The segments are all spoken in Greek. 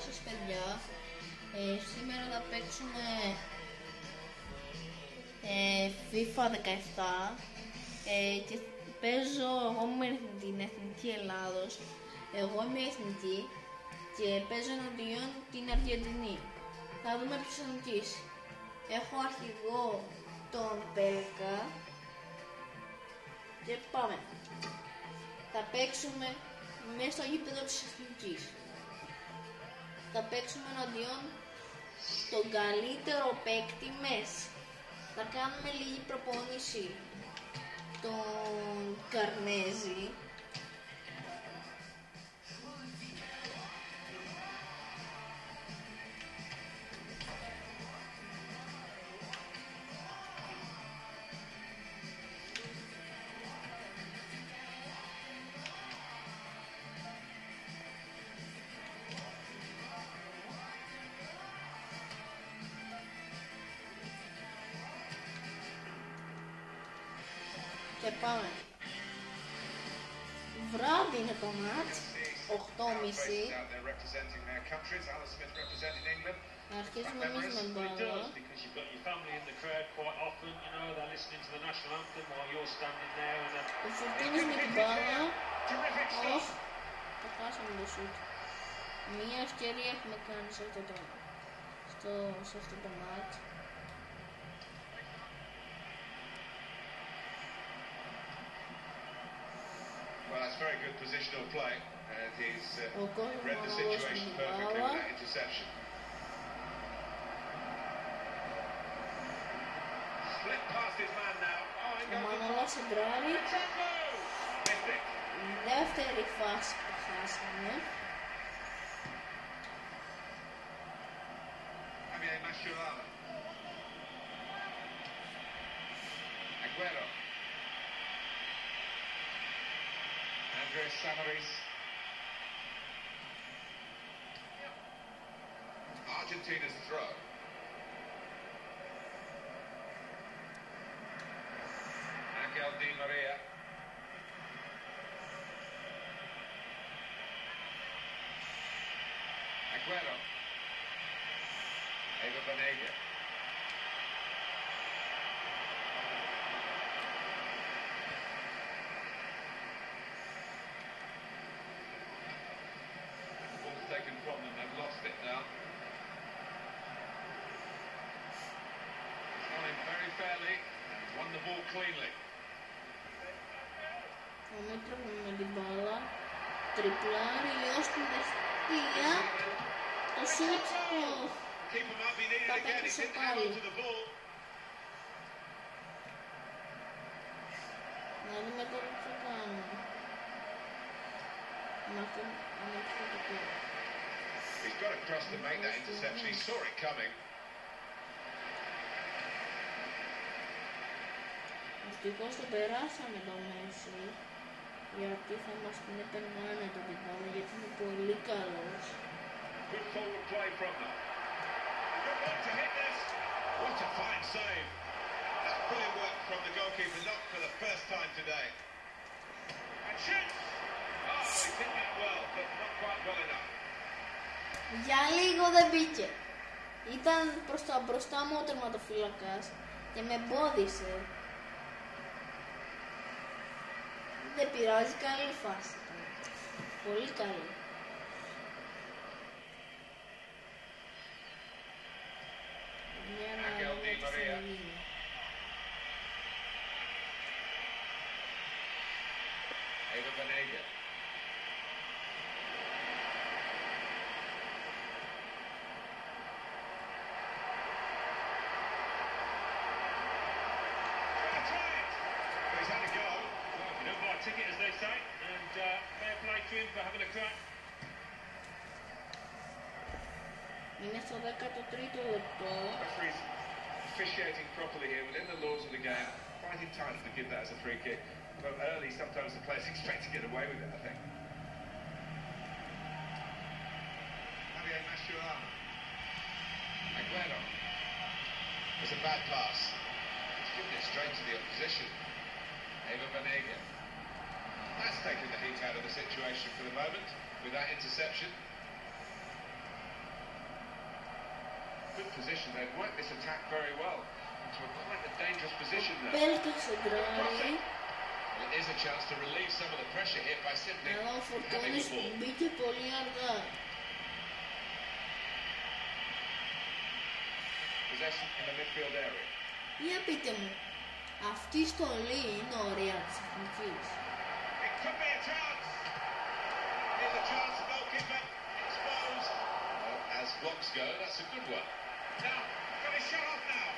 σας παιδιά. Σήμερα θα παίξουμε FIFA 17 και παίζω εγώ με την Εθνική Ελλάδος. Εγώ είμαι εθνική και παίζω εναντίον την Αργεντινή. Θα δούμε ποιος θα νικήσει. Έχω αρχηγό τον Πέλκα και πάμε. Θα παίξουμε μέσα στο γήπεδο της Εθνικής. Θα παίξουμε εναντίον τον καλύτερο παίκτη Μέση. Θα κάνουμε λίγη προπόνηση τον Καρνέζη. Και πάμε. Βράδυ είναι το μάτς, 8.30. Αρχίζουμε εμείς με μπάλα. Ο Φορτούνης με την μπάλα. Όχι, το χάσαμε το σούτ. Μία ευκαιρία έχουμε κάνει σε αυτό το μάτς. Well, that's very good positional play, and he's read the situation perfectly with that interception. Split past his man now. Ο Μανώλας Σεντράρη. Δεύτερη φάση που χάσαμε. Javier Mascherano. Aguero. Andres Samaris. Argentina's throw. Angel Di Maria. Aguero. Eva Banega. Taken from them, they've lost it now. He's won it very fairly, won the ball cleanly. Ο Μήτρος με την μπάλα, τριπλάρει ως την δευτεία, το σούτ τα πέτυχε πάλι. Να δούμε τώρα τι θα κάνουμε. Με αυτό το πέρα. He's got across to make that interception. He saw it coming. Ευτυχώς το περάσαμε το Μέση, γιατί θα μας την έπαιρνε άνετα την μπάλα, γιατί είναι πολύ καλός. Good forward play from them. Good one to hit this. What a fine save. That's brilliant work from the goalkeeper, not for the first time today. And shoots. Oh, he hit it well, but not quite well enough. Για λίγο δεν μπήκε. Ήταν προς τα μπροστά μου ο τερματοφύλακας και με εμπόδισε. Δεν πειράζει, καλή φάση. Πολύ καλή. Για να δούμε τι θα γίνει. Eva Banega. Ticket, as they say, and fair play to him for having a crack. Είναι στο 13ο λεπτό. Referees officiating properly here within the laws of the game. Quite entitled to give that as a free kick, but early sometimes the players expect to get away with it, I think. Javier Mascherano. Aguero. It's a bad pass. He's given it straight to the opposition. Eva Banega. That's taken the heat out of the situation for the moment with that interception. good position. They've worked this attack very well. Into quite a dangerous position now. Πέλτος σεντράρει. It is a chance to relieve some of the pressure here by simply Αλλά ο having Φορτούνης the ball. μπήκε πολύ αργά. Possession in the midfield area. Για πείτε μου, αυτή η στολή είναι ωραία της εθνικής. It could be a chance. Here's a chance, goalkeeper exposed. Well, as blocks go, that's a good one. Now, got his shot off now.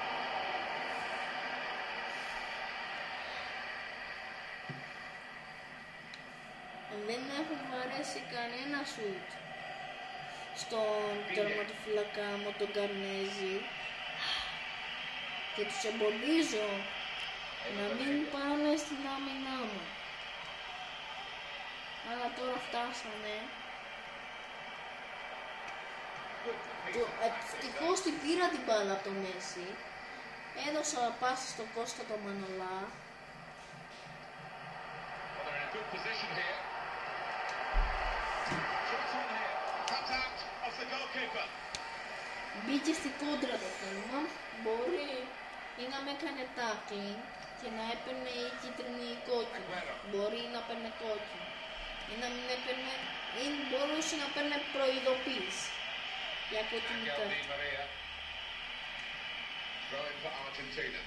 Δεν έχουν βαρέσει κανένα σουτ στον τερματοφύλακα μου τον Καρνέζη και τους εμποδίζω να μην πάνε στην άμυνά μου. Αλλά τώρα φτάσανε. Ευτυχώς την πήρα την μπάλα από το Μέση. Έδωσα πάση στον Κώστα τον Μανολά. Well, they're in a good position here. Shots on here. Cut out of the goalkeeper. Μπήκε στην κόντρα το θέμα. Μπορεί ή να με έκανε tackling και να έπαιρνε η κίτρινη ή κόκκινη. Μπορεί να παίρνε κόκκινη. Ή να μην έπαιρνε, ή μπορούσε να παίρνε προειδοποίηση για κόκκινη Angel κάρτα. Di Maria. Throwing for Argentina.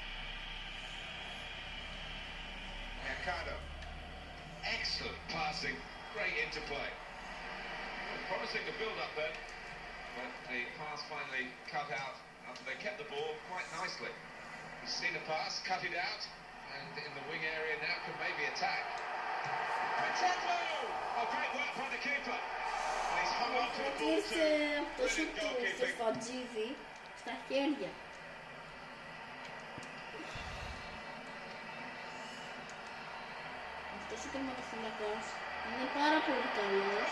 Mercado. Excellent passing. Great interplay. Promising the build-up then. But the pass finally cut out after they kept the ball quite nicely. He's seen a pass, cut it out, and in the wing area now can maybe attack. Pacheco! Oh, great work by the keeper. And he's hung on to the ball Ήρθε too. αυτό σου Brilliant του goalkeeping. Φεφατζίδη στα χέρια. Αυτός ο τερματοφύλακας είναι πάρα πολύ καλός.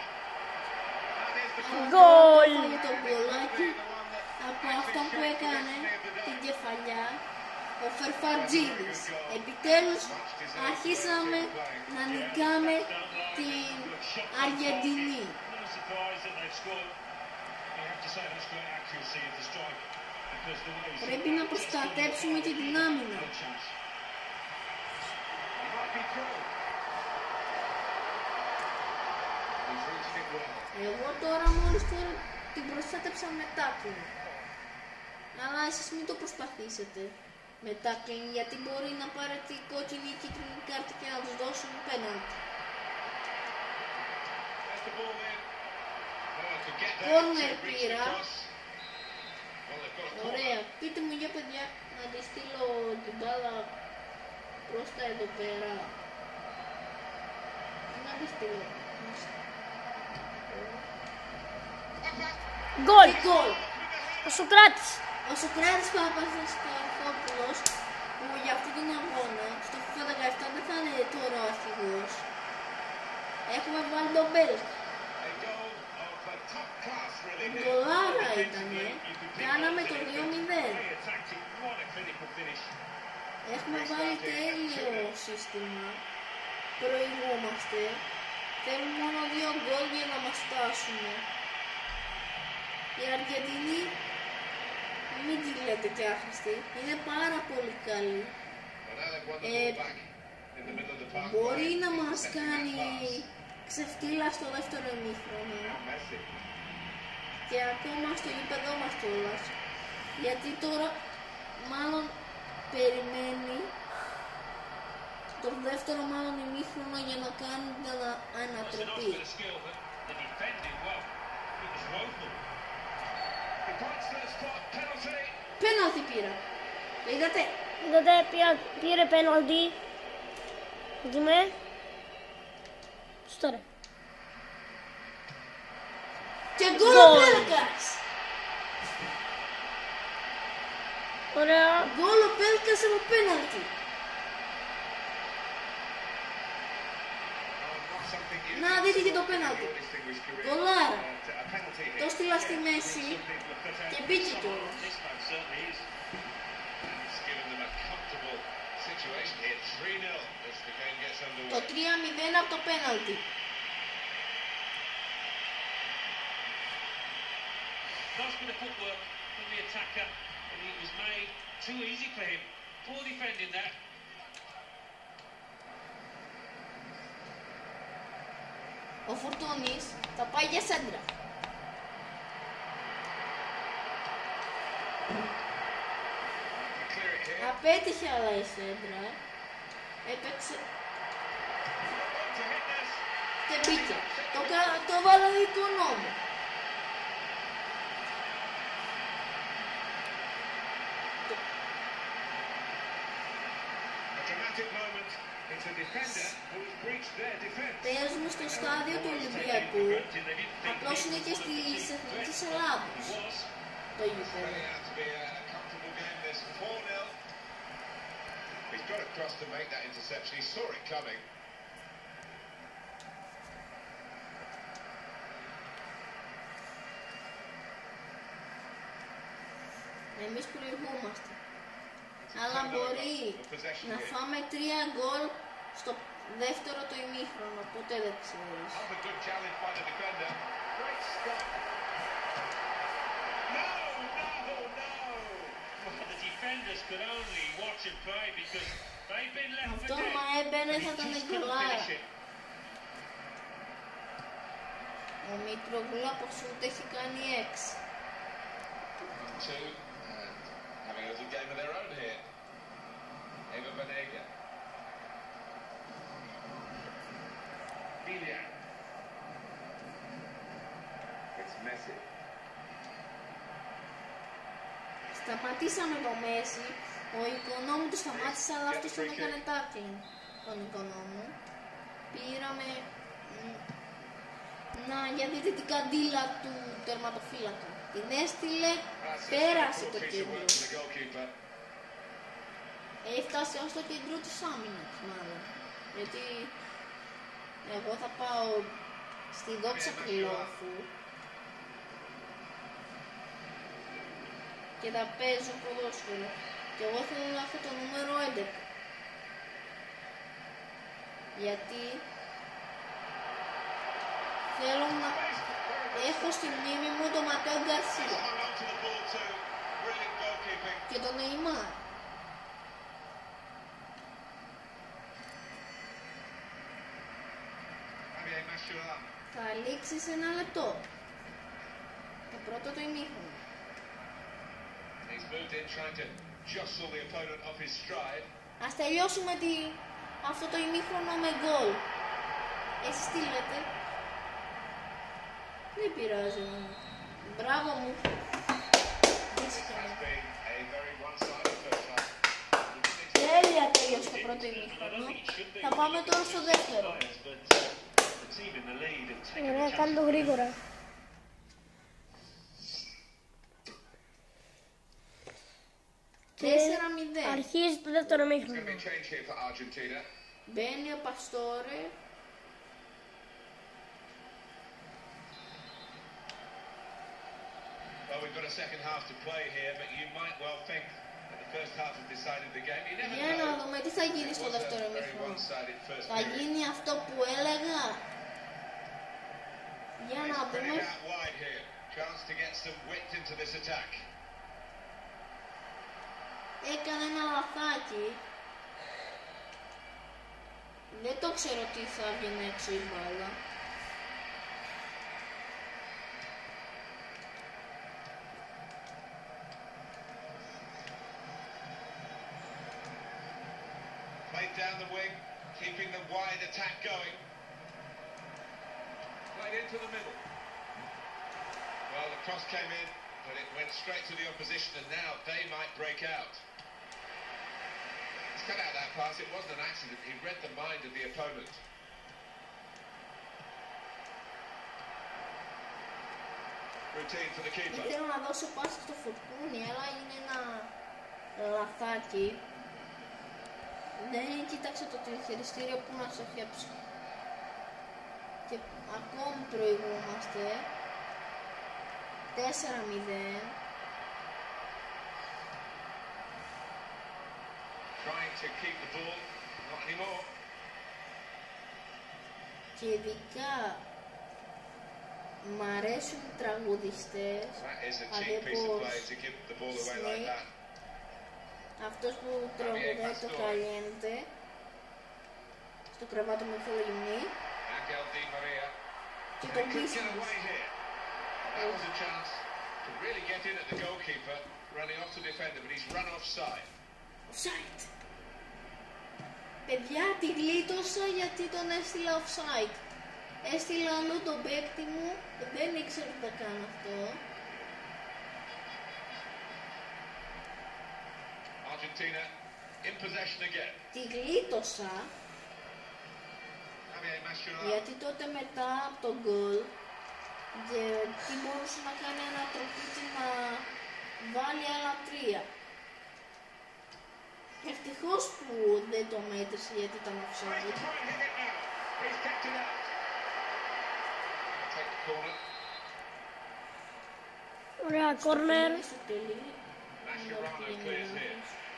Γκολ! Έφαγε το γκολάκι από αυτό που έκανε την κεφαλιά ο Φερφατζίδης. Επιτέλους αρχίσαμε να νικάμε την Αργεντινή. Πρέπει να προστατέψουμε και την άμυνα. Εγώ τώρα μόλις τώρα την προστάτεψα με tackling. Αλλά εσείς μην το προσπαθήσετε με tackling, γιατί μπορεί να πάρετε κόκκινη ή κίτρινη κάρτα και να τους δώσουν πέναλτι. Κόρνερ πήρα. Ωραία. Πείτε μου για παιδιά να τη στείλω την μπάλα προς τα εδώ πέρα. Να τη στείλω. Γκολ! Και γκολ. Ο Σοκράτης. Ο Σοκράτης Παπασταθόπουλος που για αυτόν τον αγώνα στο FIFA 17 δεν θα είναι τώρα ο αρχηγός. Έχουμε βάλει τον Μπέλκ. Γκολάρα ήτανε. Κάναμε το 2-0. Έχουμε βάλει τέλειο σύστημα. Προηγούμαστε. Θέλουν μόνο 2 γκολ για να μας φτάσουν. Η Αργεντινή, μην τη λέτε και άχρηστη, είναι πάρα πολύ καλή. Μπορεί να μας κάνει ξεφτύλα στο δεύτερο ημίχρονο και ακόμα στο γήπεδό μας κιόλας. Γιατί τώρα μάλλον περιμένει το δεύτερο μάλλον ημίχρονο για να κάνουν την ανατροπή. Πέναλτι πήρα. Είδατε. Είδατε, πήρε πέναλτι. Δούμε. Στο ρε. Και γκολ ο Πέλκας. Ωραία. Γκολ ο Πέλκας από πέναλτι. Να δείτε και το πέναλτι. Γκολάρα. Το στείλα στη μέση και μπήκε κιόλας. Το 3-0 από το πέναλτι. Nice bit of footwork from the attacker, and it was made too easy for him. Poor defending that. Ο Φουρτούνης θα πάει για σέντρα. Clear it here. Απέτυχε αλλά η σέντρα. Έπαιξε To hit this. και μπήκε. Το βάλα δικό νόμο. A dramatic moment. It's a defender who's breached their defence. Παίζουμε στο στάδιο του Ολυμπιακού. Απλώς είναι και στις Εθνικές Ελλάδος το γήπεδο. Turning out to be a comfortable game this 4-0. He's got across to make that interception. He saw it coming. Εμείς προηγούμαστε. Αλλά μπορεί να φάμε 3 γκολ στο δεύτερο το ημίχρονο, ποτέ δεν ξέρεις. Another good challenge by the defender. Great stop. No, no, no. Well, the defenders could only watch and pray because they've been left for Αυτό dead. μα έμπαινε And he θα ήταν just couldn't γκολάρα. finish it. Ο Μητρογλου από σούτ έχει κάνει 6. 2 and having a little game of their own here. Eva Banega. Ilya. It's Messi. Σταματήσαμε το Μέση. Ο Οικονόμου του σταμάτησε, αλλά αυτός τον έκανε tackling. Τον Οικονόμου. Πήραμε... Να, για δείτε την καντήλα του τερματοφύλακα. Την έστειλε, πέρασε το κέντρο. Έφτασε ως το κέντρο της άμυνας, μάλλον. Γιατί εγώ θα πάω στη δόξα Κρυλόφου και θα παίζω ποδόσφαιρο. Και εγώ θέλω να έχω το νούμερο 11. Γιατί θέλω να έχω στη μνήμη μου τον Ματέο Γκαρσία και τον Νεϊμάρ. Θα λήξει σε 1 λεπτό. Το πρώτο το ημίχρονο. He's moved in trying to jostle the opponent off his stride. Ας τελειώσουμε αυτό το ημίχρονο με γκολ. Εσείς τι λέτε? Δεν πειράζει. Μπράβο μου. Has been a very one-sided first half. Τέλεια τέλειωσε το πρώτο ημίχρονο. Θα πάμε τώρα στο δεύτερο. Ωραία, κάνε το γρήγορα. Και 4-0. αρχίζει το δεύτερο It's going to μήχρονο. be a change here for Argentina. Μπαίνει ο Παστόρε. Well, we've got a second half to play here, but you might well think that the first half has decided the game. You never Για να know. δούμε τι θα γίνει It στο was δεύτερο a very ημίχρονο. one-sided first Θα period. γίνει αυτό που έλεγα. Για να He's spreading δούμε. out wide here. Chance to get some width into this attack. Έκανε ένα λαθάκι. Δεν το ξέρω τι θα βγει έξω η μπάλα. Played down the wing, keeping the wide attack going. Played into the middle. Well, the cross came in, but it went straight to the opposition, and now they might break out. He's cut out that pass. It wasn't an accident. He read the mind of the opponent. Routine for the keeper. Ήθελα να δώσω πάση στο Φουρτούνι, αλλά είναι ένα λαθάκι. Δεν κοίταξε το χειριστήριο που να στοχεύσει. Και ακόμη προηγούμαστε. 4-0. Trying to keep the ball. Not anymore. Και ειδικά Μ' αρέσουν οι τραγουδιστές, That is a cheap piece of play to give the ball away like that. αυτός που τραγουδάει το Caliente, στο κρεβάτο με φιλογυμνή, Angel Di Maria. και They τον could get Business. away here. That was a chance to really get in at the goalkeeper, running off the defender, but he's run offside. Offside. Παιδιά, τη γλίτωσα γιατί τον έστειλα offside. Έστειλα αλλού τον παίκτη μου, δεν ήξερα ότι θα κάνω αυτό. Argentina in possession again. Τη γλίτωσα Javier Mascherano. γιατί τότε μετά από τον γκολ τι μπορούσε να κάνει ανατροπή και να βάλει άλλα 3. Ευτυχώς που δεν το μέτρησε γιατί ήταν offside. Try and hit it now. He's kept it out. Take the corner. Ωραία, κόρνερ. Στο τελείο. Mascherano clears here.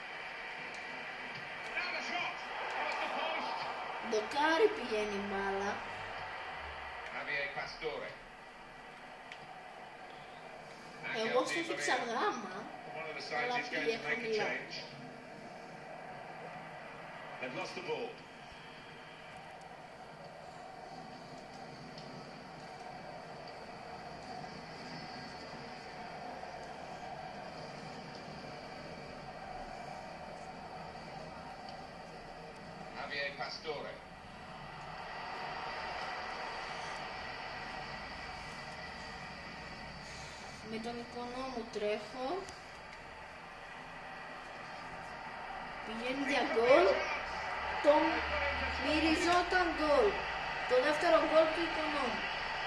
Now the shot. Off the post. Ντοκάρι πηγαίνει η μπάλα. Javier Pastore. Εγώ Angel Di στήθηξα Maria. γάμα. One of the sides Αλλά is going πήγε to make a χαμηλά. change. They've lost the ball. Javier Pastore. Με τον εικονό μου τρέχω. Πηγαίνει για γκολ. Το μυριζόταν γκολ. Το δεύτερο γκολ του εικονό μου.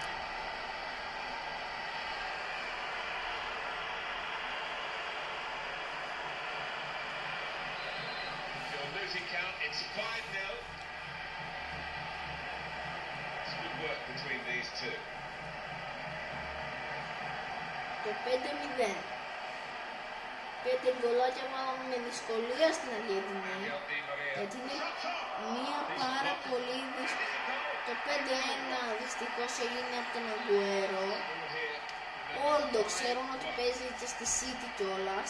Your losing count, it's 5-0. It's good work between these two. Το 5-0. 5 γκολάκια βάλαμε με δυσκολία στην Αργεντινή. Angel Di Maria. Γιατί είναι μια πάρα πολύ Το 5-1 δυστυχώς έγινε από τον Αγκουέρο. Όντο ξέρουν ότι παίζει και στη City κιόλας.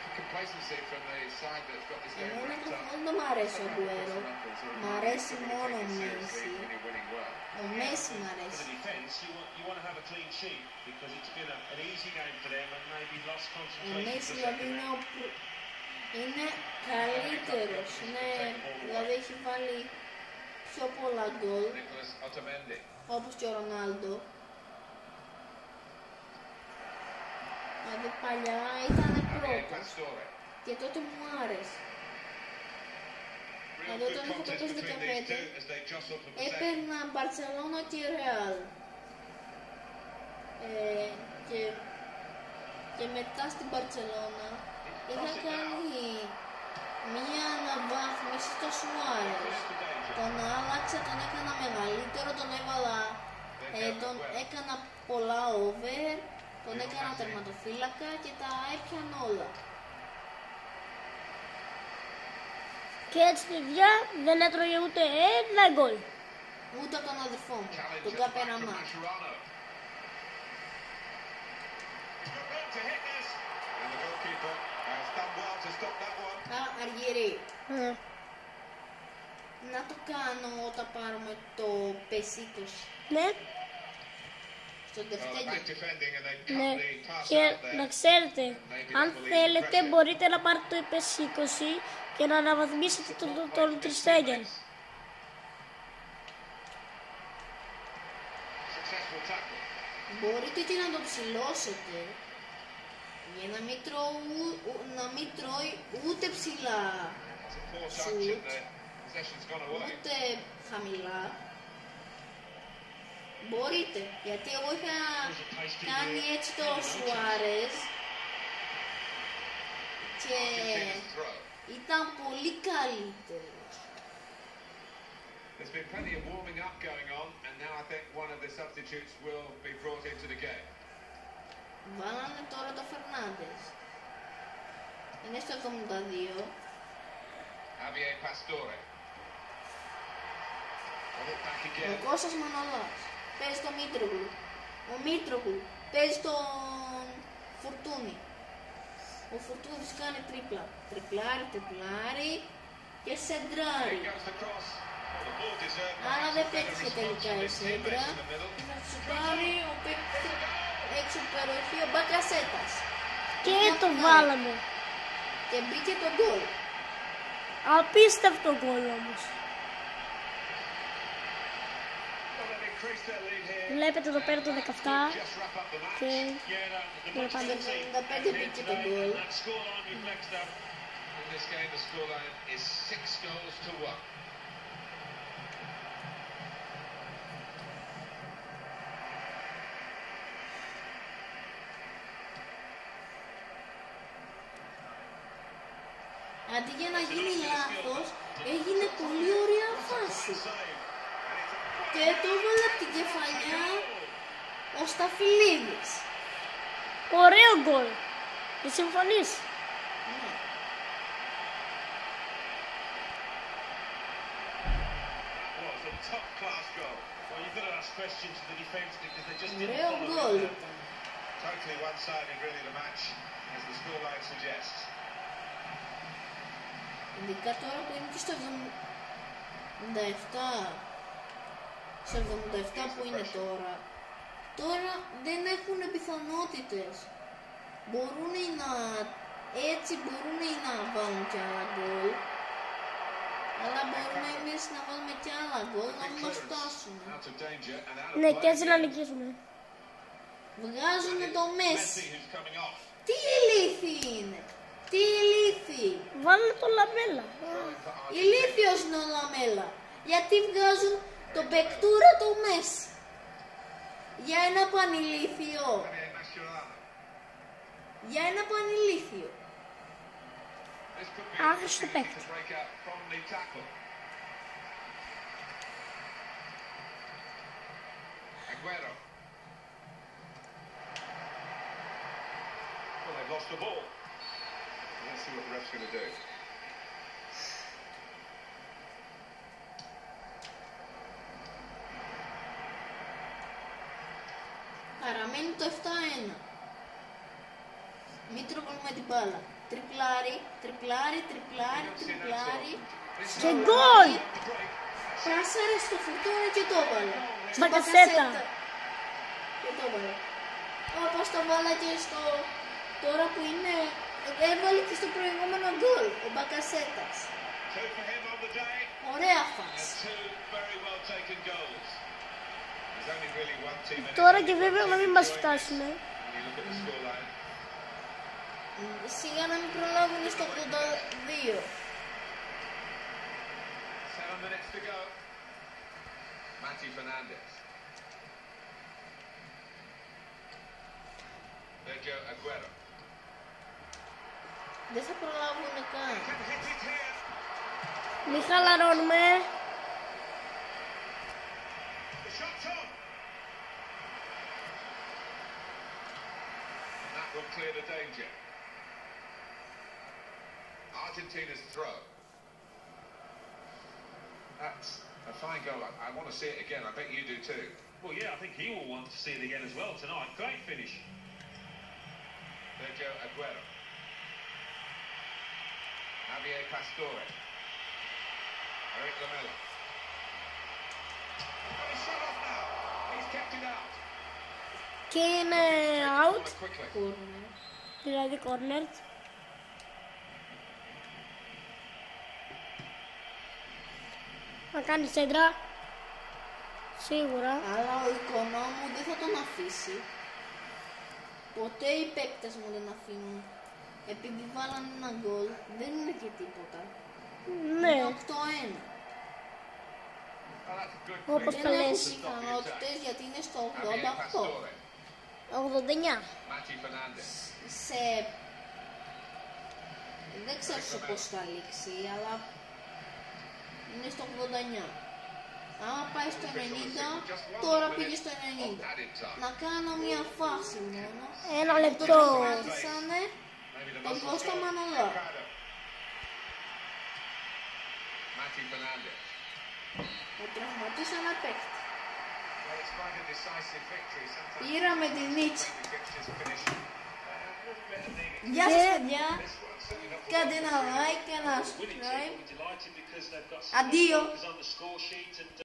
Εμένα καθόλου δεν μ' αρέσει ο Αγκουέρο. Μ' αρέσει μόνο ο Μέση. Ο Μέση μ' For the αρέσει. defence, you want to have a clean sheet because it's been an easy game for them and maybe lost Ο concentration. Μέση δηλαδή είναι καλύτερος. Δηλαδή έχει βάλει πιο πολλά γκολ όπως και ο Ρονάλντο. Δηλαδή παλιά ήταν πρώτος και τότε μου άρεσε. Δηλαδή όταν είχα το PS15 έπαιρνα Μπαρτσελώνα και Ρεάλ. Και μετά στην Μπαρτσελώνα είχα κάνει μία αναβάθμιση στο Σουάρες. Τον άλλαξα, τον έκανα μεγαλύτερο, τον έβαλα, τον έκανα πολλά over, τον έκανα τερματοφύλακα και τα έπιανα όλα. Και έτσι, παιδιά, δεν έτρωγε ούτε ένα γκολ. Ούτε από τον αδερφό μου, τον Καπεραμά. Αργυρί. Να το κάνω όταν πάρουμε το PS20 Ναι, στο Δευτέγιο. ναι. Και να ξέρετε, αν θέλετε μπορείτε να πάρετε το PS20 και να αναβαθμίσετε τον Τριστέγεν. Μπορείτε και να το ψηλώσετε για να μην τρώει ούτε ψηλά σουτ, ούτε χαμηλά. Μπορείτε, γιατί εγώ είχα κάνει έτσι το Σουάρες και ήταν πολύ καλύτερος. There's been plenty of warming up going on, and now I think one of the substitutes will be brought into the game. Βάλανε τώρα το Φερνάντες. Είναι στο 72. Javier Pastore. Got it back Ο again. Κώστας Μανολάς. Παίζει το Μήτρογλου. Ο Μήτρογλου παίζει τον Φορτούνη. Ο Φορτούνης κάνει τρίπλα. Τριπλάρι και σεντράρι. Άρα δεν πέτυχε τελικά η σέντρα. Θα του πάρει ο παίκτης έξω από περιοχή ο Μπακασέτας. Και το βάλαμε. Και μπήκε το γκολ. Απίστευτο γκολ όμως. Βλέπετε εδώ πέρα το 17 και τώρα πάμε. Στο 75 μπήκε το γκολ. Αντί για να γίνει λάθος, έγινε πολύ ωραία φάση. Και το έβαλε από την κεφαλιά ο Σταφυλίδης. Ωραίο γκολ. Δεν συμφωνείς? Ναι. Ωραίο γκολ. Totally one-sided, really, the match, as the scoreline suggests. Ειδικά τώρα που είναι και στο 77. Στο 77 που είναι τώρα. Τώρα δεν έχουν πιθανότητες. Μπορούν να βάλουν κι άλλα γκολ. Αλλά μπορούμε εμείς να βάλουμε κι άλλα γκολ να μας φτάσουν. Ναι, και έτσι να νικήσουμε. Βγάζουν το Μέση. Τι ηλίθιοι είναι. Τι ηλίθιοι. Βάλουν το Λαμέλα. Ηλίθιος είναι ο Λαμέλα. Γιατί βγάζουν τον παικτούρα του Μέση. Για ένα πανηλίθιο. Για ένα πανηλίθιο. Άχρηστο παίκτη. Well, they've lost the ball. Let's see what the ref's going to do. Παραμένει το 7-1. Μήτρογλου με την μπάλα. Τριπλάρι. Και γκολ! Πάσαρε στο Φορτούνι και το έβαλε. Στο Μπακασέτα. Και το έβαλε. Όπως το βάλα και στο... Τώρα που είναι... Έβαλε και στο προηγούμενο γκολ. Ο Μπακασέτας. Ωραία φάση. Τώρα και βέβαια να μην μας φτάσουν. Σιγά να μην προλάβουν στο 82. 7 minutes to go. Mati Fernandez. Sergio Aguero. Δεν θα προλάβουν καν. Μη χαλαρώνουμε. The shot's on. And that will clear the danger. Argentina's throw. That's a fine goal. I want to see it again. I bet you do too. Well, yeah, I think he will want to see it again as well tonight. Great finish. Sergio Aguero. Javier Pastore. Eric Lamela. Oh, he's shut off now. He's kept it out. Και είναι out. Quickly. Κόρνερ. Δηλαδή corner. Θα κάνει σέντρα. Σίγουρα. Αλλά ο εικονό μου δεν θα τον αφήσει. Ποτέ οι παίκτες μου δεν αφήνουν. Επειδή βάλαν ένα γκολ, δεν είναι και τίποτα. Ναι, Είναι 8-1. Oh, that's a good όπως free το Δεν λες. έχουν πιθανότητες γιατί είναι στο Javier 88. Pastore. 89. Mati Fernandez. Σε... Δεν ξέρω σε πώς θα λήξει, αλλά είναι στο 89. Άμα πάει στο 90, τώρα πήγε στο 90. Να κάνω μια φάση μόνο. Ένα Το λεπτό. τραυματίσανε Maybe the τον muscles Κώστα go. Μανολά. Mati Fernandez. Το τραυματίσανε παίκτη. Πήραμε την νίκη. Γεια σας παιδιά. Κάντε ένα like και ένα subscribe. Αντίο.